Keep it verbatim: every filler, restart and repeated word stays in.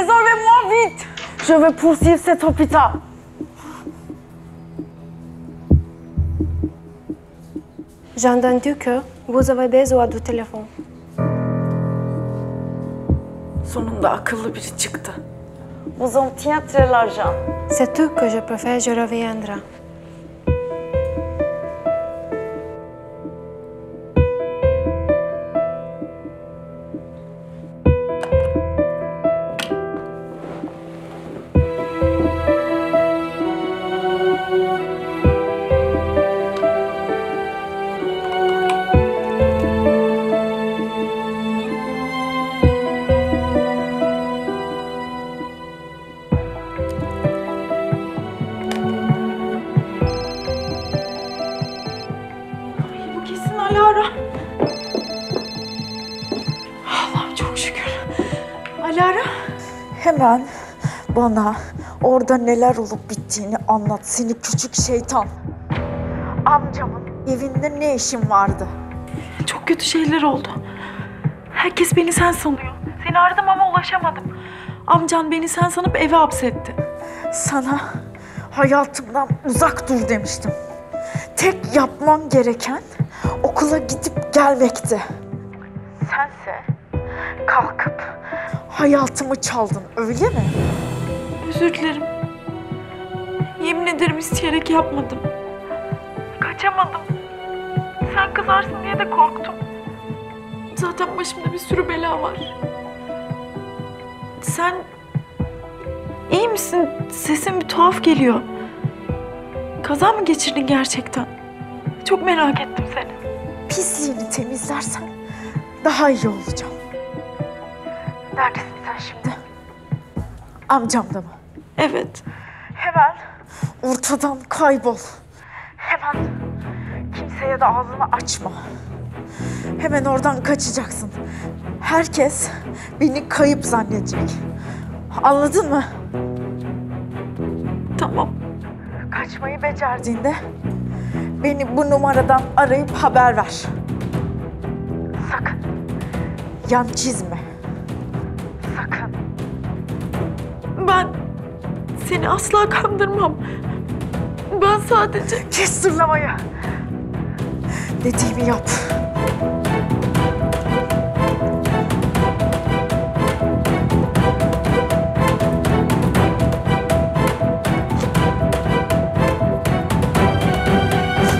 Résolvez-moi vite! Je vais poursuivre cet hôpital. J'ai entendu que vous avez besoin du téléphone. Sonunda akıllı biri çıktı. Vous en tiens très l'argent. C'est tout que je peux faire, je reviendrai. Bu kesin Alara. Allah'ım çok şükür. Alara. Hemen bana orada neler olup bittiğini anlat seni küçük şeytan. Amcamın evinde ne işin vardı? Çok kötü şeyler oldu. Herkes beni sen sanıyor. Seni aradım ama ulaşamadım. Amcan beni sen sanıp eve hapsetti. Sana hayatımdan uzak dur demiştim. Tek yapman gereken okula gidip gelmekti. Sense kalkıp hayatımı çaldın, öyle mi? Özür dilerim. Yemin ederim isteyerek yapmadım. Kaçamadım. Sen kızarsın diye de korktum. Zaten başımda bir sürü bela var. Sen iyi misin? Sesin bir tuhaf geliyor. Kaza mı geçirdin gerçekten? Çok merak ettim seni. Pisliğini temizlersen daha iyi olacağım. Neredesin sen şimdi? Amcamda mı? Evet. Hemen ortadan kaybol. Hemen kimseye de ağzını açma. Hemen oradan kaçacaksın. Herkes beni kayıp zannedecek. Anladın mı? Tamam. Kaçmayı becerdiğinde beni bu numaradan arayıp haber ver. Sakın yan çizme. Sakın. Ben seni asla kandırmam. Ben sadece... Kes sırlamayı. Dediğimi yap.